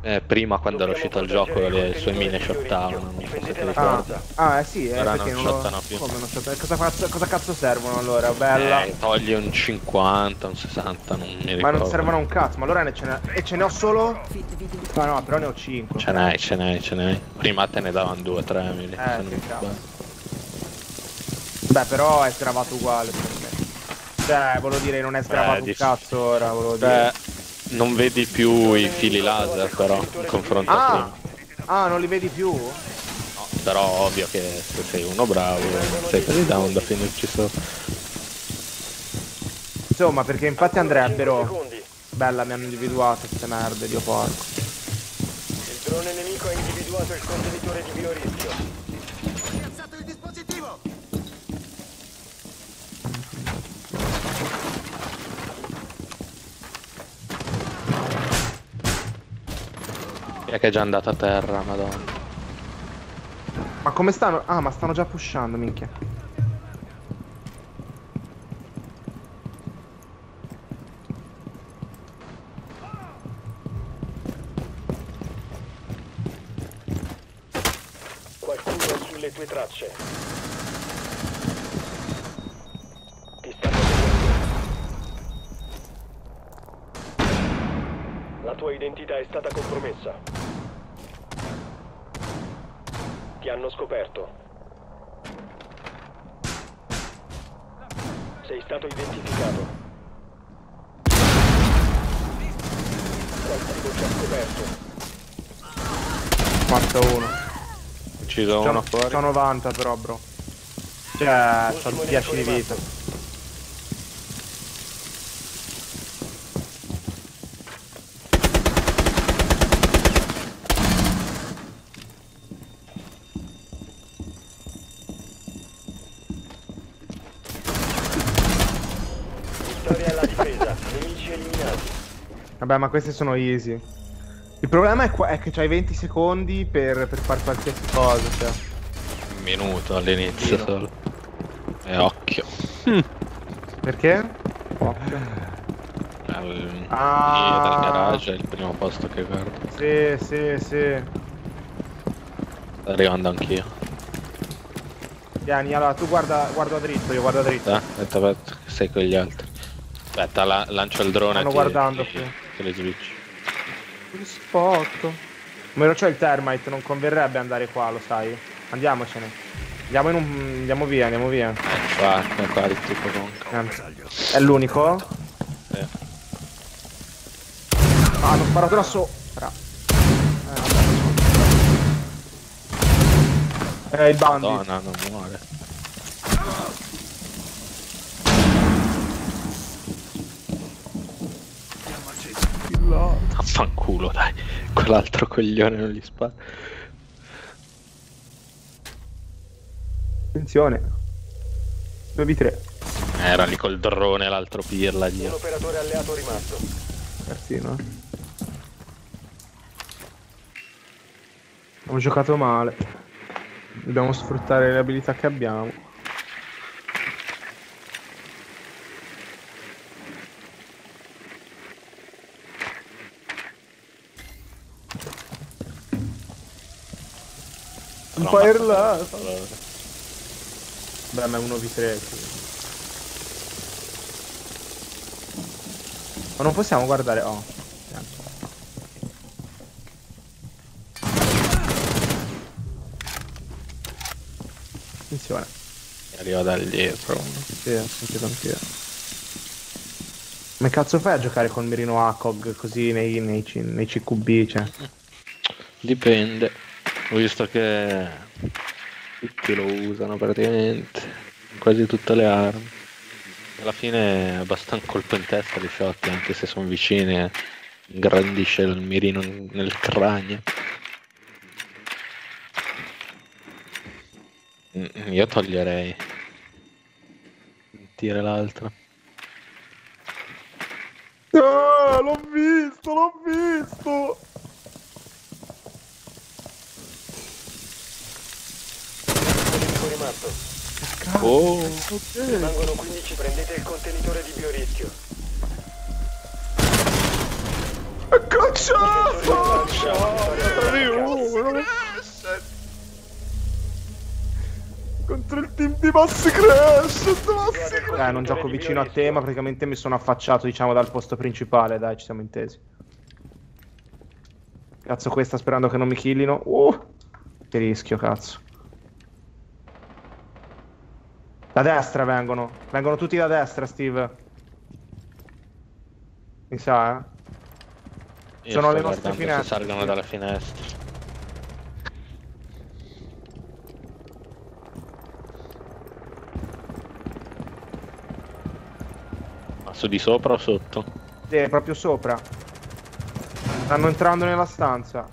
Prima quando era uscito il gioco le sue mine shottavano, non so se ti ricordi. Sì, Ora perché non non lo... shottano più. Come non shottano? Cosa cazzo servono allora? Bella. Togli un 50, un 60, non mi Ma ricordo. non servono a un cazzo, ma allora ce ne ho solo? Ah no, però ne ho 5. Ce n'hai. Prima te ne davano 2 o 3 mili. Che cazzo. Beh, però è sgravato uguale per me. Cioè, volevo dire, non è sgravato un cazzo ora, volevo dire. Non vedi più i fili laser però, in confronto a prima. Ah, non li vedi più? No, però ovvio che se sei uno bravo, sei così down da finirci sopra. Insomma, perché infatti andrebbero... Bella, mi hanno individuato queste merde, Dio porco. Il drone nemico ha individuato il contenitore di biorischio. Piazzato il dispositivo! Chi è che è già andato a terra, madonna. Ma come stanno? Ah, ma stanno già pushando, minchia. Qualcuno è sulle tue tracce. Ti sta proteggendo. La tua identità è stata compromessa. Ti hanno scoperto. Sei stato identificato. Qualcuno ci ha scoperto. Morto uno. Ucciso uno fuori. C'ho 90 però, bro. Cioè, c'ho 10 di vita. Vittoria alla difesa. Nemici eliminati. Vabbè, ma queste sono easy. Il problema è che c'hai 20 secondi per fare qualsiasi cosa, cioè. Un minuto all'inizio solo. E occhio. Perché? Occhio. Dal garage è il primo posto che guardo. Sì. Sto arrivando anch'io. Vieni, allora tu guarda dritto, io guardo dritto. Aspetta, che sei con gli altri. Aspetta, lancio il drone. Stanno guardando qui. Che le switch. Che spotto. Ma c'ho il termite, non converrebbe andare qua, lo sai. Andiamocene. Andiamo via. Qua il tipo comunque. È l'unico? Sì. Ah, hanno sparato da sopra. Il bandit. Madonna, non muore. Affanculo, dai. Quell'altro coglione non gli spara. Attenzione. 2v3. Era lì col drone l'altro pirla, Un Dio. operatore alleato rimasto. Persino. Abbiamo giocato male. Dobbiamo sfruttare le abilità che abbiamo. Un fire là. Beh, ma è 1v3. Ma non possiamo guardare. Oh. Attenzione. Arriva da dietro. Sì, ho sentito anch'io. Ma cazzo fai a giocare col mirino ACOG così nei CQB, cioè? Dipende. Ho visto che tutti lo usano praticamente. Quasi tutte le armi. Alla fine è abbastanza colpo in testa di shot, anche se sono vicine. Ingrandisce il mirino nel cranio. Io toglierei. Tira l'altro. Ah, l'ho visto! Nemico rimasto. Oh! Rimangono 15, prendete il contenitore di biorischio. Cacciato! Massi Crash! Non gioco vicino a te, ma praticamente mi sono affacciato, diciamo, dal posto principale, dai, ci siamo intesi. Cazzo, questa sperando che non mi killino. Che rischio, cazzo. Da destra vengono. Vengono tutti da destra, Steve. Mi sa, Io sono sto le nostre guardando finestre. se salgono dalla finestra. Ma su di sopra o sotto? Sì, proprio sopra. Stanno entrando nella stanza.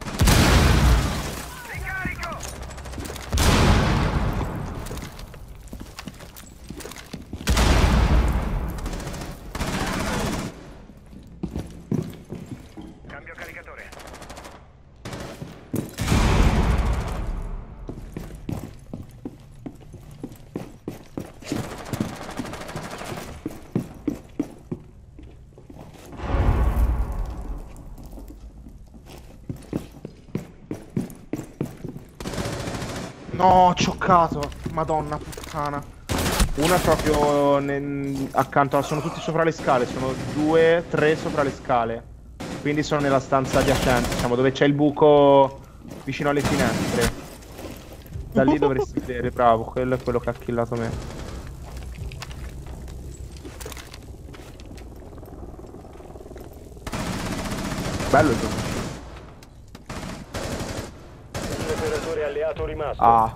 Cambio caricatore. No, cioccato. Madonna puttana. Uno è proprio accanto. Sono tutti sopra le scale. Sono 2, 3 sopra le scale. Quindi sono nella stanza adiacente, diciamo, dove c'è il buco vicino alle finestre. Da lì dovresti vedere, bravo. Quello è quello che ha killato me. Bello il gioco. Un operatore alleato rimasto. Ah.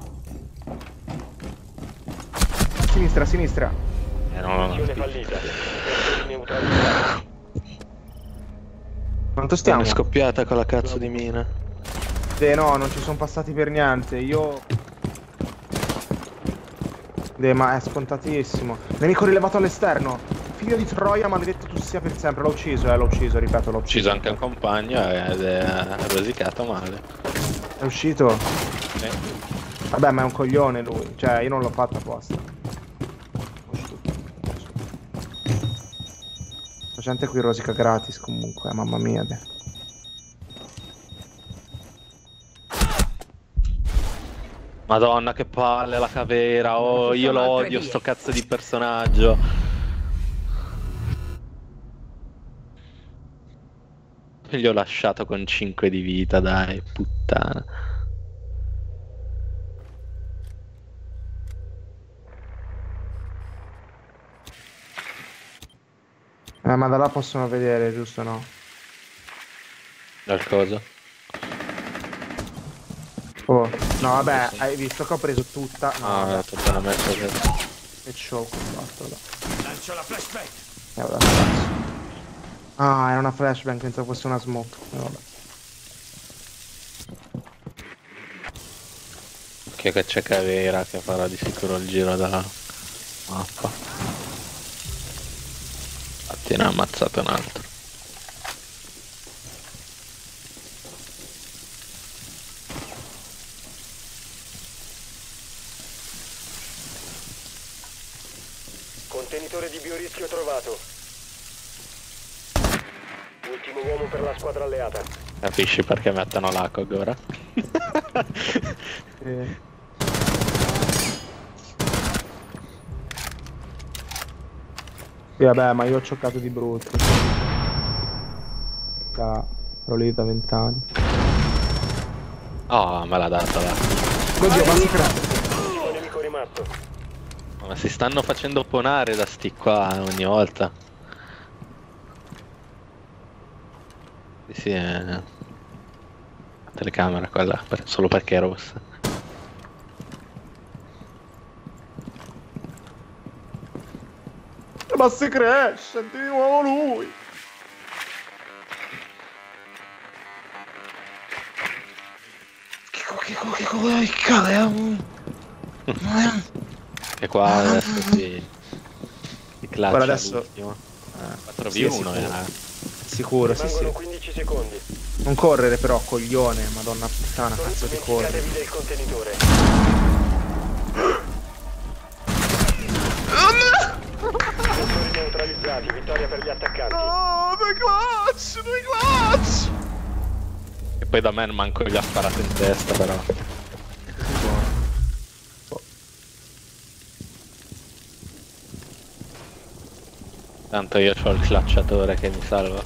Sinistra, sinistra. No. Missione fallita. Operatori neutralizzati. Quanto stiamo? È scoppiata con la cazzo di mina. No, non ci sono passati per niente. Io... ma è scontatissimo. Nemico rilevato all'esterno. Figlio di Troia, maledetto tu sia per sempre. L'ho ucciso, ripeto, l'ho ucciso. Ucciso anche un compagno ed è rosicato male. È uscito? Sì. Vabbè, ma è un coglione lui. Cioè, io non l'ho fatto apposta. La gente qui rosica gratis comunque, mamma mia. Madonna che palle la cavera. Oh, io lo odio sto cazzo di personaggio. Gli ho lasciato con 5 di vita, dai, puttana. Ma da là possono vedere, giusto no? Dal coso? Oh, no vabbè, hai visto che ho preso tutta. No, Ah, tutta la messa che... che show che ho fatto là. Lancio la flashbang. Vabbè, cazzo. Ah, era una flashbang, pensavo fosse una smoke. Vabbè. Che c'è Cavera che farà di sicuro il giro della mappa. Infatti ne ha ammazzato un altro. Contenitore di biorischio trovato. Ultimo uomo per la squadra alleata. Capisci perché mettono l'ACOG ora? Sì, vabbè, ma io ho cioccato di brutto. Ero lì da 20 anni. Oh, me l'ha data là. Oddio, ma si crea. Un nemico rimasto. Ma si stanno facendo ponare da sti qua ogni volta. Sì, la telecamera quella, solo perché è rossa. Ma si cresce, di nuovo lui. Che cavolo. E qua adesso si claccia. Guarda adesso. 4v1 sì, era. Sicuro, sì, Rimangono sì. 15 secondi. Non correre però, coglione, madonna puttana, Non cazzo di correre. dimenticatevi del contenitore. Operatori neutralizzati. Vittoria per gli attaccanti. No, due clutch. E poi da me manco gli ha sparato in testa però. Tanto io ho il clacciatore che mi salva.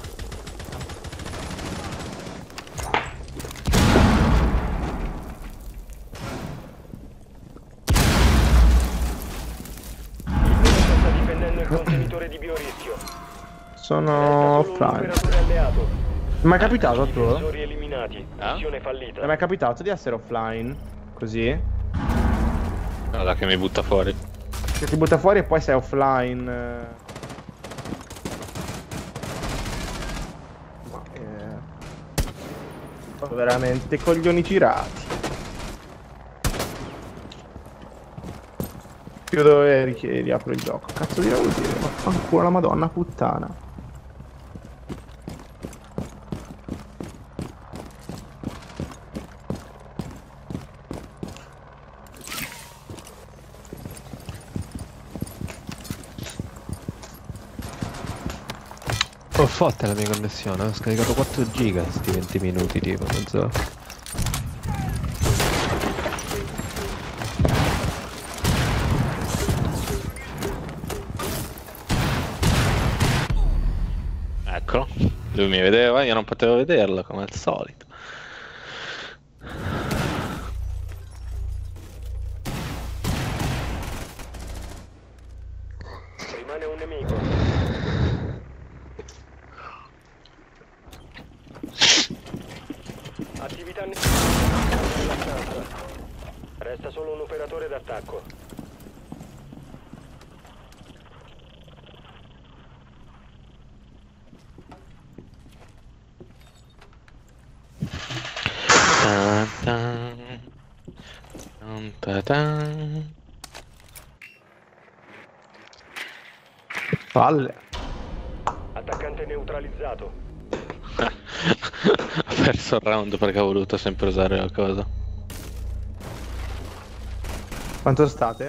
Sta difendendo il contenitore di biorischio. Sono Resta solo un offline. operatore alleato. Ma è capitato a tu? Difensori eliminati. Ah? Missione Ti è fallita. mai capitato di essere offline? Così? Guarda che mi butta fuori. Che ti butta fuori e poi sei offline. Ma sono veramente coglioni girati. Chiudo e riapro il gioco. Cazzo di vuol dire? Vaffanculo la madonna puttana. Oh, forte la mia connessione, ho scaricato 4 giga sti 20 minuti tipo, mezz'ora. Eccolo. Lui mi vedeva, io non potevo vederlo come al solito. Rimane un nemico. Attività nella stanza. Resta solo un operatore d'attacco. Tan, tan. Tan, ta, tan. Palle. Attaccante neutralizzato. Ho perso il round perché ho voluto sempre usare la cosa. Quanto state?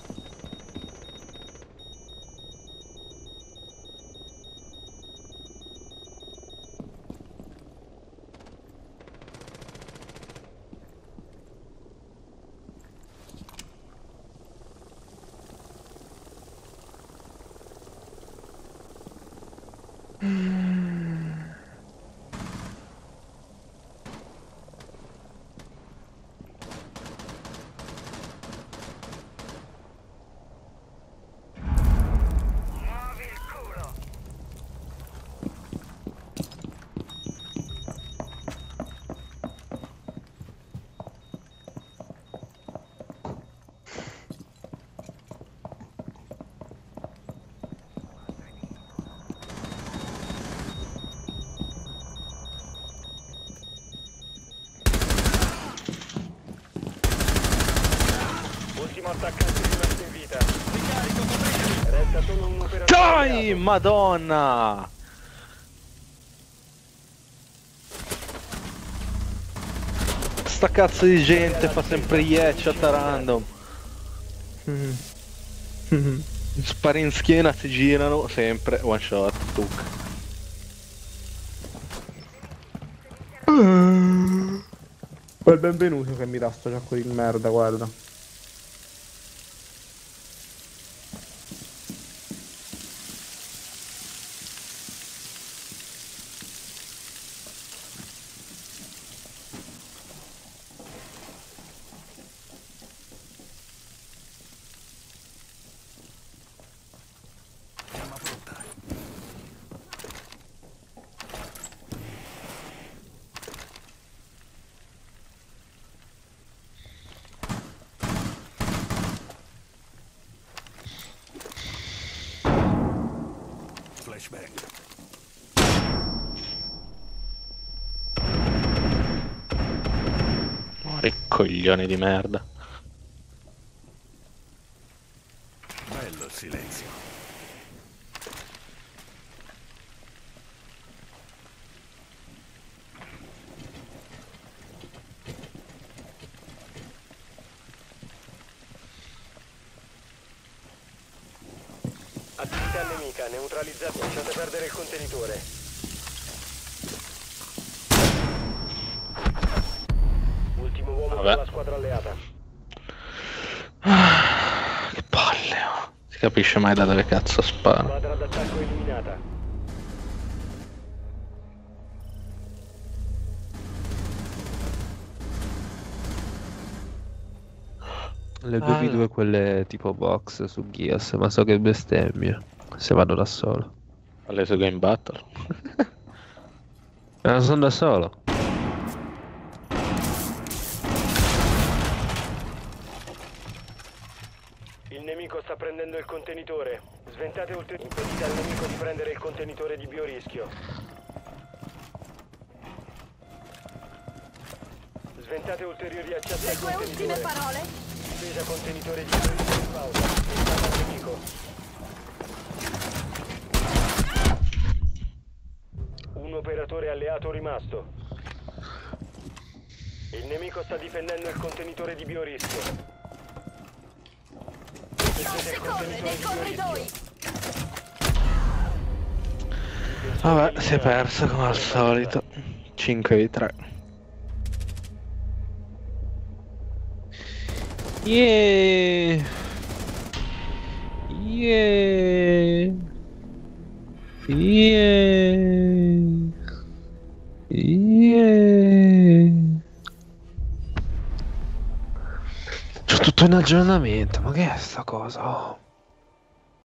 Ultimo attaccante rimasto in vita. Resta solo un operatore Dai, alleato. madonna! Sta cazzo di gente fa sempre gli headshot a random. Spari in schiena, si girano, sempre one shot, tuc. Quel benvenuto che mi dà sto gioco di merda, guarda. Arma pronta. Flashbang. Muori coglioni di merda. Bello il silenzio. Attività nemica, neutralizzato. Lasciate perdere il contenitore. Ultimo uomo Vabbè. della squadra alleata. Che palle, oh. Si capisce mai da dove cazzo spara. Squadra d'attacco eliminata. Le 2v2 quelle tipo box su Gears, ma so che bestemmia. Se vado da solo. Alle sue game battle. Sono da solo. Il nemico sta prendendo il contenitore. Sventate ulteriormente. Impedite al nemico di prendere il contenitore di biorischio. Sventate ulteriori accessi al Le tue ultime contenitore. parole? Difesa contenitore di biorischio in pausa. Sventate al nemico. Un operatore alleato rimasto. Il nemico sta difendendo il contenitore di biorischio. Non si corre nei corridoi! Vabbè, si è perso come al solito. 5v3. Yeah! Yeah! Yeah! Yeah! C'ho tutto in aggiornamento, ma che è sta cosa? Oh.